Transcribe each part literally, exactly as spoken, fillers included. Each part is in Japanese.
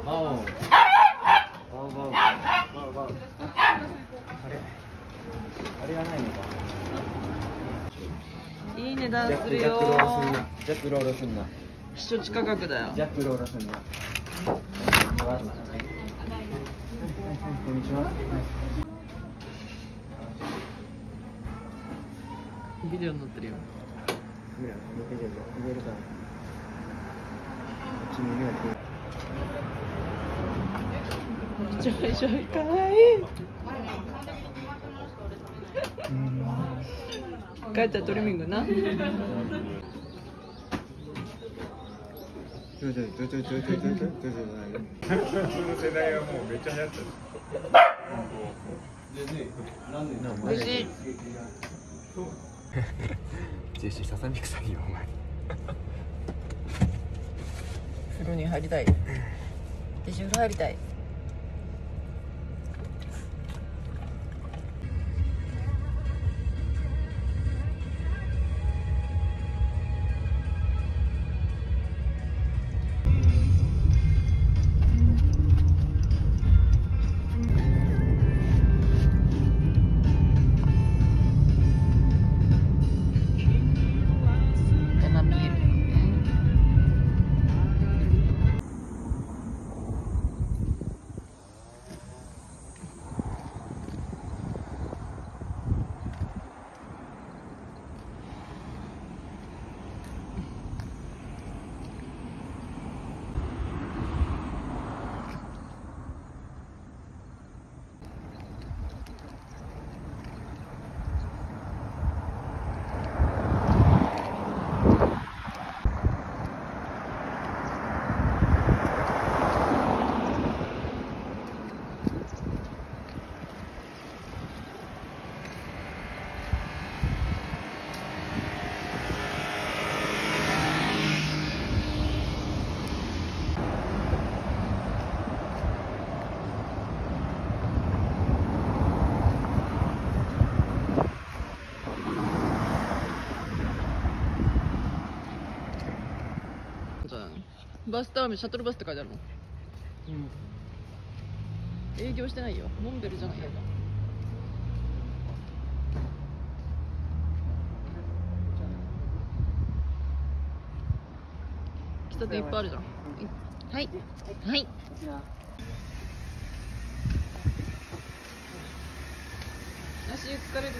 あれがないのか。 いい値段するよ。 ジャックロールすんな。ジャックロールすんな。 避暑地価格だよ。 ジャックロールすんな。こんにちは。 ビデオに載ってるよ。 見ろ、見てるよ。見えるから。こっち見るよ。 ちょいちょいかわいい。帰ったらトリミングな。 ちょいちょいちょいちょいちょいちょいちょいちょいちょい。その世代はもうめっちゃ流行った。 美味しい。 ジェシーささみくさいよお前。 風呂に入りたい。私風呂入りたい。バスターミシャトルバスって書いてあるもん。うん、営業してないよ。モンベルじゃないよ。喫茶店いっぱいあるじゃん。はいはい。足疲れる。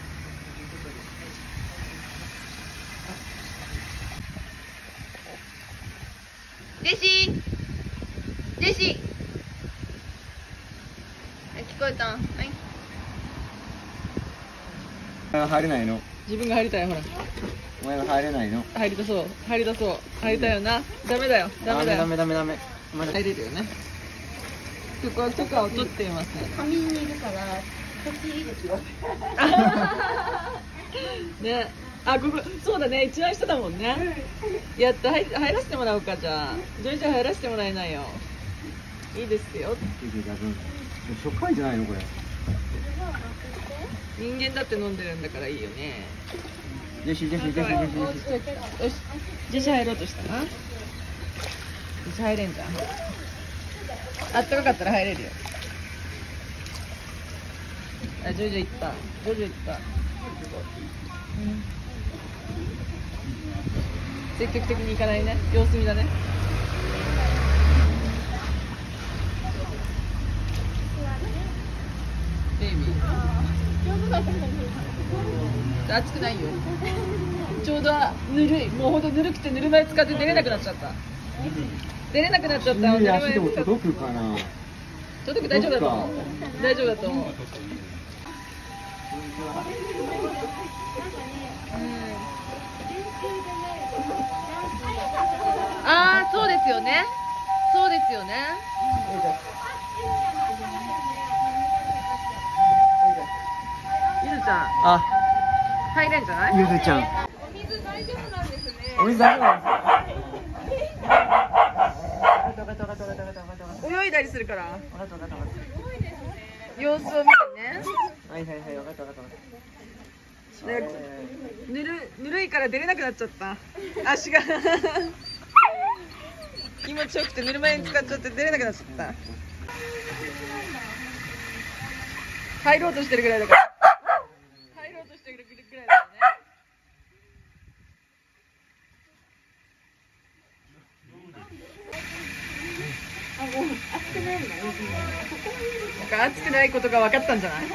ジェシー、ジェシー、聞こえた。はい。 入れないの。 自分が入りたい、ほら。 お前が入れないの。 入りたそう、入りたそう、入りたいよな。ダメだよ、ダメだよ。 ダメダメダメ。 入れるよね。許可許可を取っていますね。 紙にいるから、こっちいいですよ。 ね。あ、ここ、そうだね、一番下だもんね。やった、入、入らせてもらおうか、じゃあ。ジョイちゃん入らせてもらえないよ。いいですよ。 初回じゃないの、これ。 人間だって飲んでるんだからいいよね。 ジェシー、ジェシー、ジェシー、ジェシー。 よし、ジェシー入ろうとしたな。ジェシー入れんじゃん。あったかかったら入れるよ。あ、ジョイジョイ行った。ジョイジョイ行った。うん積極的に行かないね。様子見だね。ベイビー。熱くないよ。ちょうどぬるい。もうほんとぬるくてぬるま湯使って出れなくなっちゃった。出れなくなっちゃった。 足でも届くかな。 届く、大丈夫だと思う。大丈夫だと思う。ああ、そうですよね。そうですよね。ゆずちゃん。 あ、 入れんじゃない？ ゆずちゃん。 お水大丈夫なんですね。 お水大丈夫なんです泳いだりするから。 か。わかったわかったわかっ様子を見てね。 た。はいはいはい、わかったわかったわかった。 ね、ぬるぬるいから出れなくなっちゃった。足が。 気持ちよくてぬるま湯に使っちゃって出れなくなっちゃった。入ろうとしてるぐらいだから。入ろうとしてるぐらいだよね。 熱くないんだ。 なんか熱くないことが分かったんじゃない？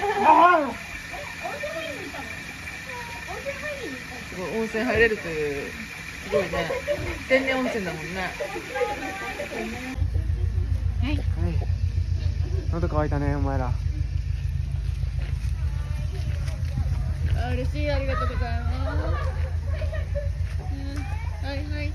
すごい温泉入れるという、すごいね。天然温泉だもんね。はい。 喉乾いたね、お前ら。 あ、嬉しい、ありがとうございます。うん、はいはい。うん、はいはい。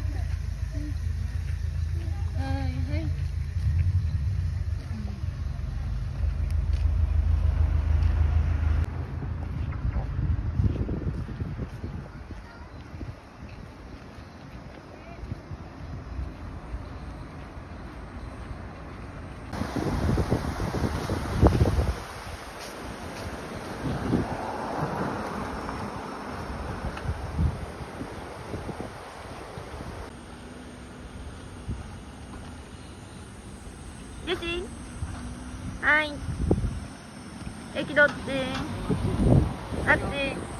よし。はい。駅どっち？あっち。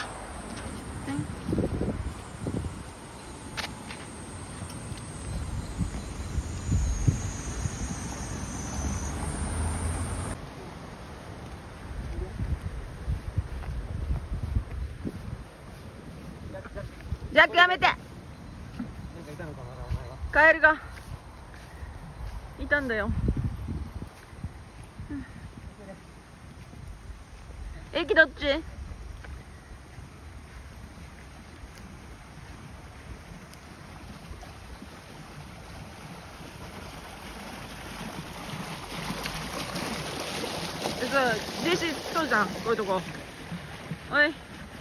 ジャックやめて。カエルがいたんだよ。駅どっち？そう、ジェシーそうじゃん、こういうとこ。おい。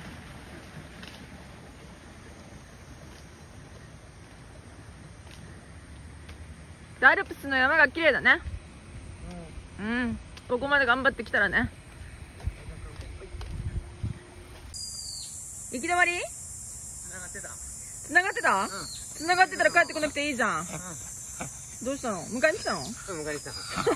アルプスの山が綺麗だね。うん、うん、ここまで頑張ってきたらね。行き止まり？繋がってた。繋がってた？うん。繋がってたら帰ってこなくていいじゃん。うん、どうしたの？迎えに来たの？うん、迎えに来た。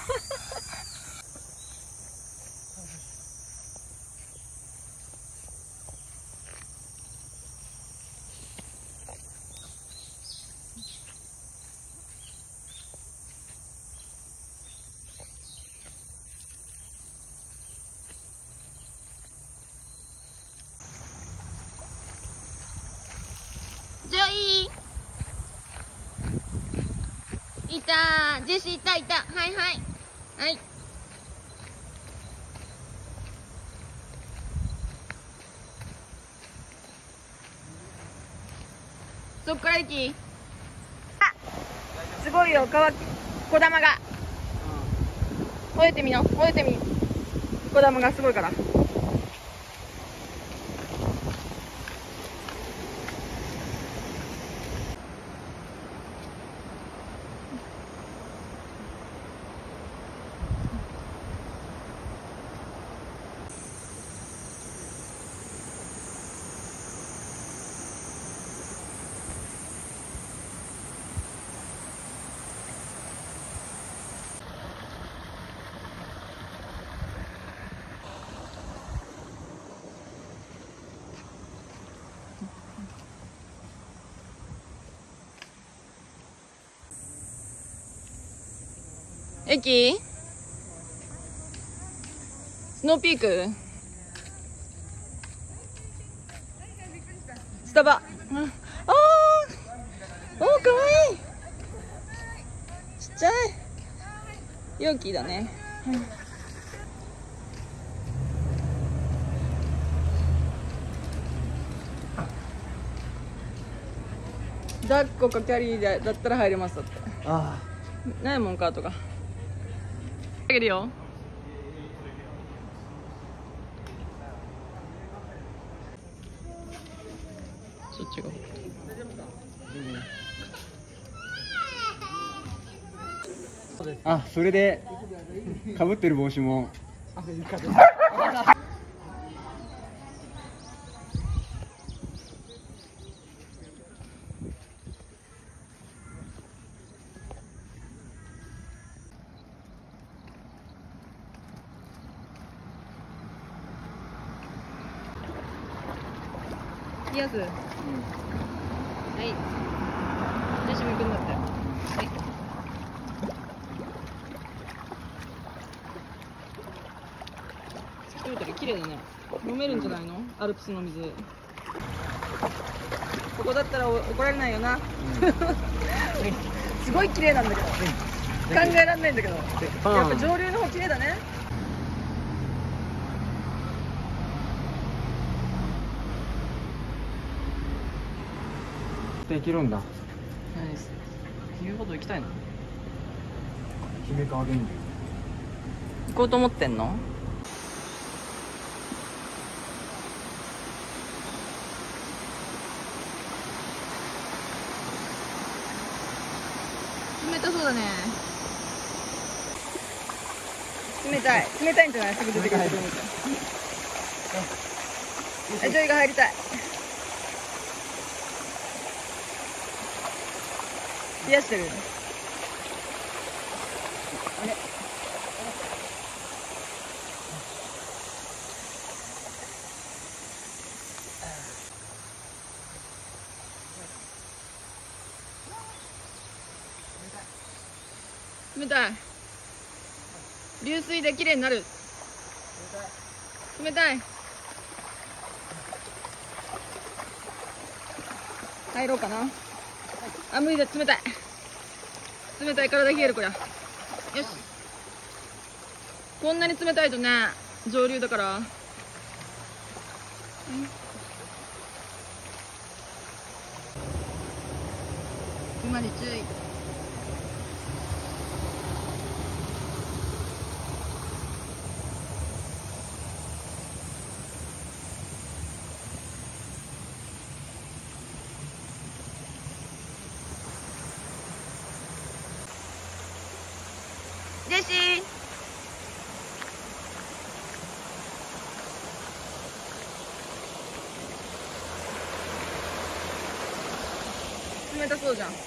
ジョイいた、ジェシーいたいた、はいはいはい。そっから駅。あ、すごいよ、川小玉が。吠えてみよ、吠えてみ。小玉がすごいから。駅スノーピークスタバ。ああおー、かわいい。ちっちゃい容器だね。抱っこかキャリーだったら入れますだって。ああないもんカートが。あげるよ。そっちが。 あ、それでかぶってる帽子も。 冷やす。はい。ジェシーも行くんだって。はい。透き通ってる、綺麗だね。飲めるんじゃないの？アルプスの水。ここだったらお怒られないよな。すごい綺麗なんだけど。考えられないんだけど。やっぱ上流の方綺麗だね。 できるんだ。 何です。言うほど行きたいの？ 姫川源流。 行こうと思ってんの？ 冷たそうだね。冷たい。冷たいんじゃない？すぐ出てくると思う。え、ジョイが入りたい。冷やしてる。あれ。冷たい。流水で綺麗になる。冷たい。入ろうかな。あ、無理だ、冷たい。冷たい、体冷える、こりゃ。よし。こんなに冷たいとね、上流だから。馬に注意。ジェシー。冷たそうじゃん。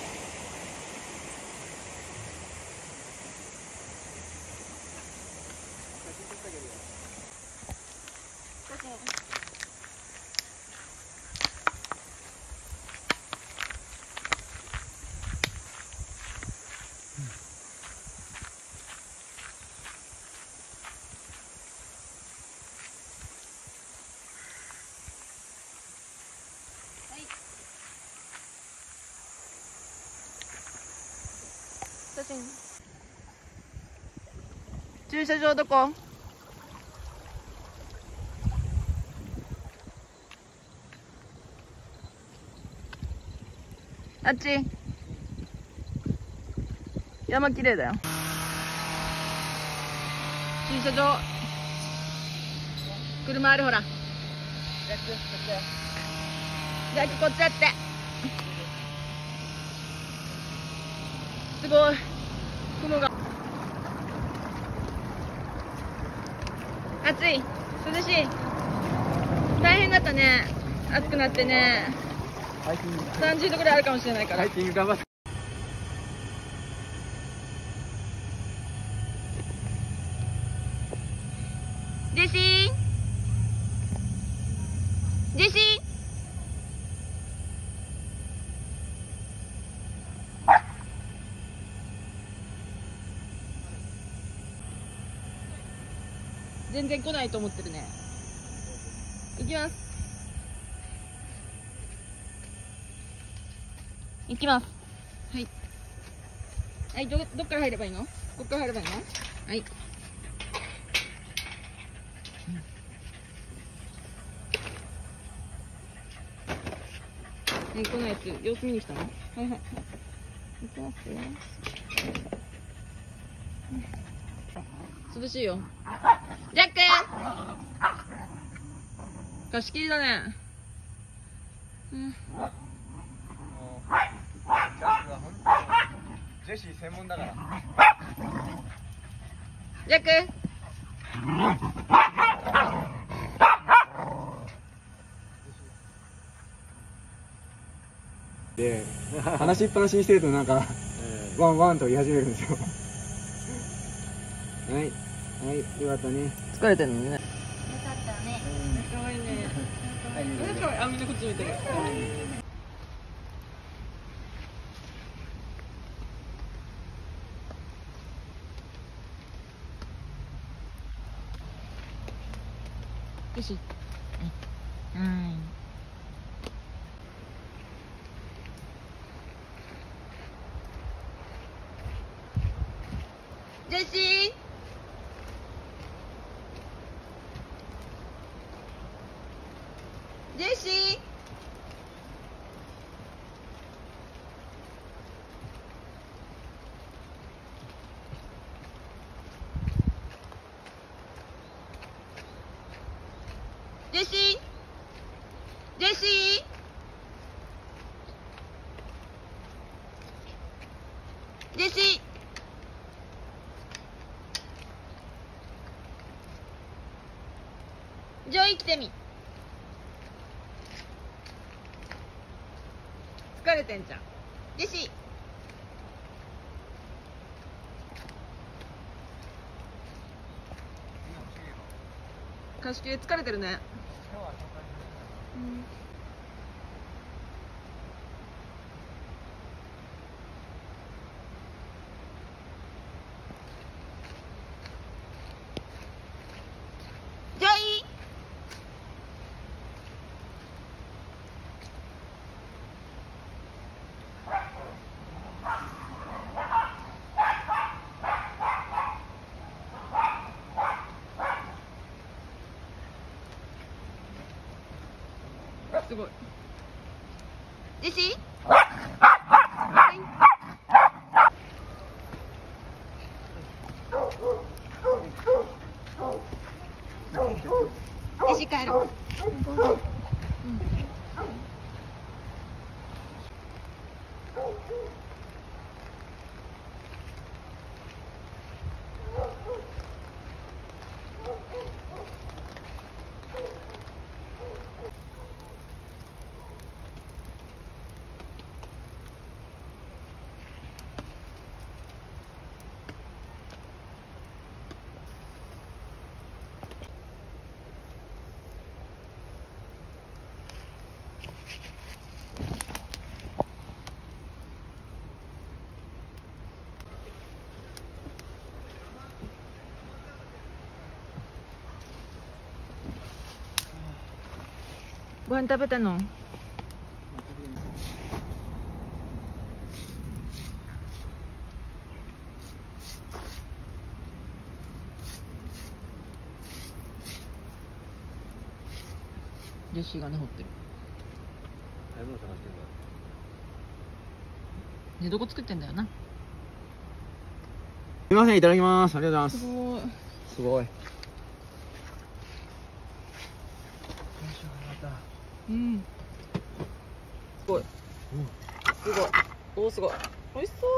駐車場どこ？あっち。山綺麗だよ。駐車場。車あるほら。ジャックこっちやって。すごい。雲が。暑い。涼しい。大変だったね。暑くなってね。さんじゅうどぐらいあるかもしれないから。 ハイキング頑張って。 ジェシー。ジェシー。全然来ないと思ってるね。行きます。行きます。はい。はい、ど、どっから入ればいいの？こっから入ればいいの？はい。え、来ないやつ、様子見に来たの？はいはい。行きますよ。涼しいよ。ジャック貸し切りだね。うん。 ジェシー専門だから。 ジャックで、話しっぱなしにしてるとなんか、ワンワンと言い始めるんですよ。はい、はい、よかったね。 疲れてるのね。 よかったね。かわいいね。かわはい見てるかわいい。あ、みんなこっち見てる。よし。はい。ジェシー。ジェシー。ジェシー。ジェシー。ジェシー。ジョイ来てみ。疲れてんじゃん。ジェシー。貸し切り疲れてるね。うんジョイ。すごい。ジェシー。はい。ジェシー帰ろう。ご飯食べたの？ジェシーがね掘ってる。 食べ物探してるんだ。 寝床作ってんだよな。 すみません、いただきます。ありがとうございます。 ごい。 すごい。 うん。すごい。すごい。おお、すごい。美味しそう。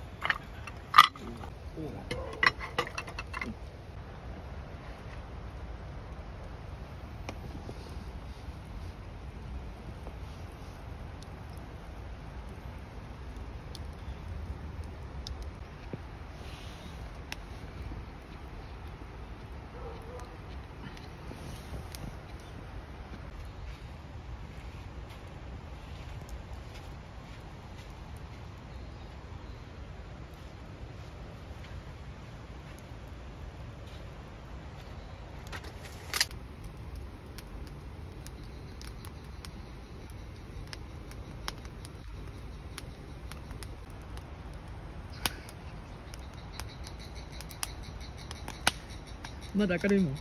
まだ明るいもん。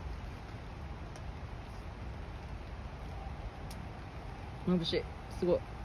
眩しい。すごい。